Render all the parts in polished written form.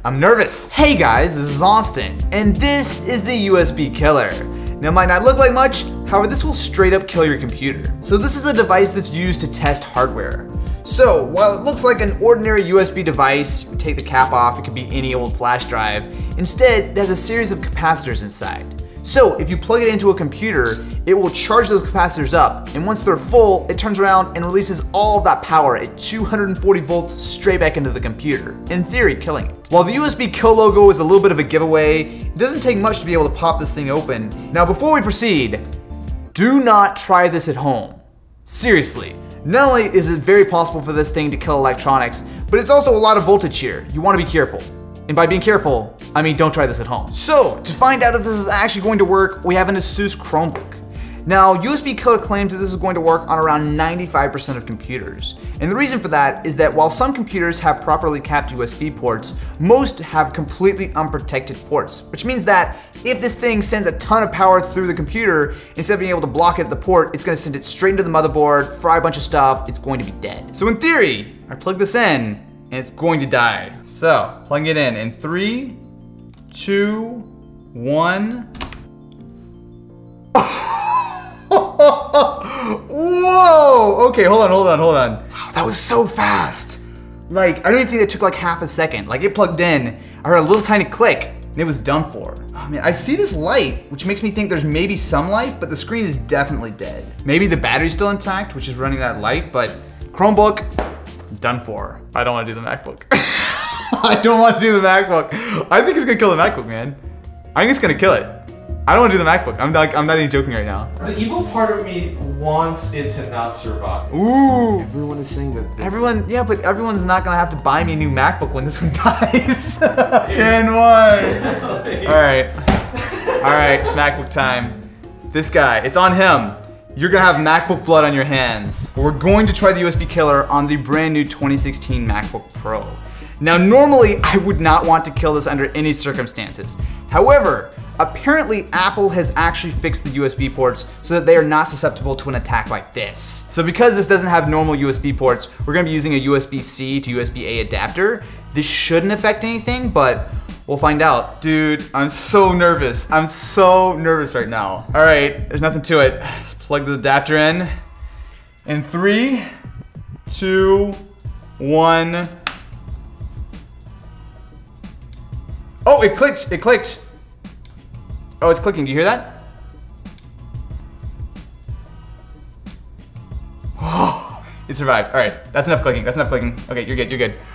I'm nervous. Hey guys, this is Austin, and this is the USB killer. Now, it might not look like much, however, this will straight up kill your computer. So this is a device that's used to test hardware. So while it looks like an ordinary USB device, you take the cap off, it could be any old flash drive. Instead, it has a series of capacitors inside. So if you plug it into a computer, it will charge those capacitors up, and once they're full, it turns around and releases all of that power at 240 volts straight back into the computer, in theory killing it. While the USB kill logo is a little bit of a giveaway, it doesn't take much to be able to pop this thing open. Now before we proceed, do not try this at home. Seriously. Not only is it very possible for this thing to kill electronics, but it's also a lot of voltage here. You want to be careful. And by being careful, I mean don't try this at home. So, to find out if this is actually going to work, we have an ASUS Chromebook. Now, USB Killer claims that this is going to work on around 95% of computers. And the reason for that is that while some computers have properly capped USB ports, most have completely unprotected ports, which means that if this thing sends a ton of power through the computer, instead of being able to block it at the port, it's gonna send it straight into the motherboard, fry a bunch of stuff, it's going to be dead. So in theory, I plug this in, and it's going to die. So, plug it in 3, 2, 1. Whoa! Okay, hold on. Wow, that was so fast. Like, I don't even think it took like half a second. Like, it plugged in, I heard a little tiny click, and it was done for. Oh man, I see this light, which makes me think there's maybe some life, but the screen is definitely dead. Maybe the battery's still intact, which is running that light, but Chromebook, done for. I don't want to do the MacBook. I don't want to do the MacBook. I think it's gonna kill the MacBook, man. I think it's gonna kill it. I don't want to do the MacBook. I'm not even joking right now. The evil part of me wants it to not survive. Ooh. Everyone is saying that. Yeah, but everyone's not gonna have to buy me a new MacBook when this one dies. Can one. All right, it's MacBook time. This guy, it's on him. You're gonna have MacBook blood on your hands. We're going to try the USB killer on the brand new 2016 MacBook Pro. Now, normally I would not want to kill this under any circumstances. However, apparently Apple has actually fixed the USB ports so that they are not susceptible to an attack like this. So because this doesn't have normal USB ports, we're gonna be using a USB-C to USB-A adapter. This shouldn't affect anything, but we'll find out. Dude, I'm so nervous. I'm so nervous right now. All right, there's nothing to it. Let's plug the adapter in. In 3, 2, 1. Oh, it clicked, it clicked. Oh, it's clicking, do you hear that? Oh, it survived. All right, that's enough clicking, that's enough clicking. Okay, you're good, you're good.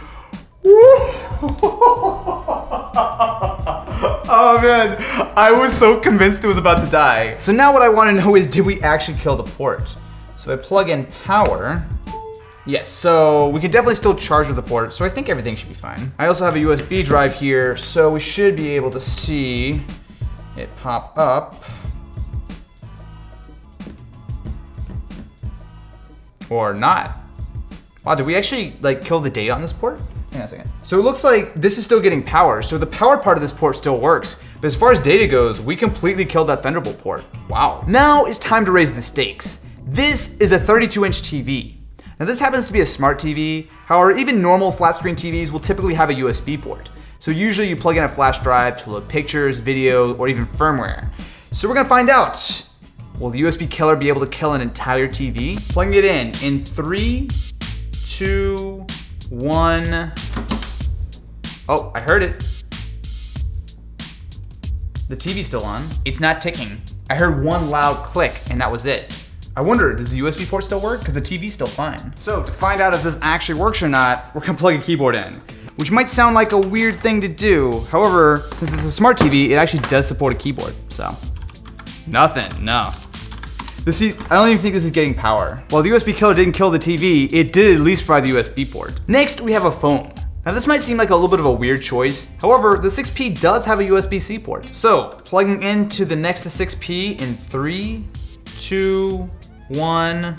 Oh man, I was so convinced it was about to die. So now what I want to know is, did we actually kill the port? So I plug in power. Yes, so we can definitely still charge with the port, so I think everything should be fine. I also have a USB drive here, so we should be able to see it pop up. Or not. Wow, did we actually like kill the data on this port? Hang on a second. So it looks like this is still getting power, so the power part of this port still works. But as far as data goes, we completely killed that Thunderbolt port. Wow. Now it's time to raise the stakes. This is a 32-inch TV. Now this happens to be a smart TV. However, even normal flat screen TVs will typically have a USB port. So usually you plug in a flash drive to load pictures, video, or even firmware. So we're gonna find out. Will the USB killer be able to kill an entire TV? Plugging it in 3, 2, 1. Oh, I heard it. The TV's still on. It's not ticking. I heard one loud click and that was it. I wonder, does the USB port still work? Because the TV's still fine. So to find out if this actually works or not, we're gonna plug a keyboard in, which might sound like a weird thing to do. However, since it's a smart TV, it actually does support a keyboard, so. Nothing, no. I don't even think this is getting power. While the USB killer didn't kill the TV, it did at least fry the USB port. Next, we have a phone. Now this might seem like a little bit of a weird choice. However, the 6P does have a USB-C port. So, plugging into the Nexus 6P in 3, 2, 1.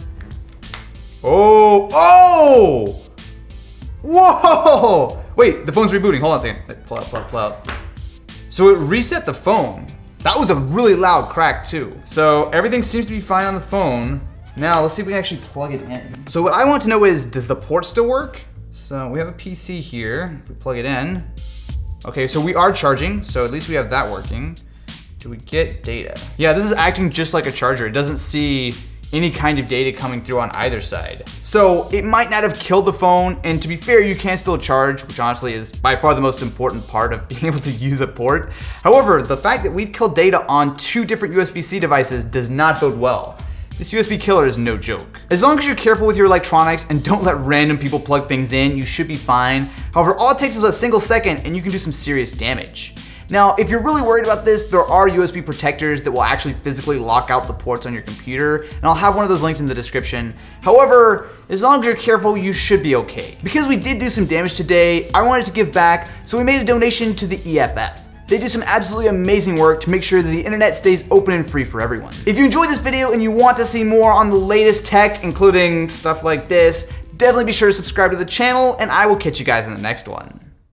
Oh! Whoa! Wait, the phone's rebooting. Hold on a second. Pull out. So it reset the phone. That was a really loud crack too. So everything seems to be fine on the phone. Now let's see if we can actually plug it in. So what I want to know is, does the port still work? So we have a PC here. If we plug it in, Okay, so we are charging, so at least we have that working. Do we get data? Yeah, this is acting just like a charger. It doesn't see any kind of data coming through on either side. So it might not have killed the phone, and to be fair, you can still charge, which honestly is by far the most important part of being able to use a port. However, the fact that we've killed data on 2 different USB-C devices does not bode well. This USB killer is no joke. As long as you're careful with your electronics and don't let random people plug things in, you should be fine. However, all it takes is a single second and you can do some serious damage. Now, if you're really worried about this, there are USB protectors that will actually physically lock out the ports on your computer, and I'll have one of those linked in the description. However, as long as you're careful, you should be okay. Because we did do some damage today, I wanted to give back, so we made a donation to the EFF. They do some absolutely amazing work to make sure that the internet stays open and free for everyone. If you enjoyed this video and you want to see more on the latest tech, including stuff like this, definitely be sure to subscribe to the channel, and I will catch you guys in the next one.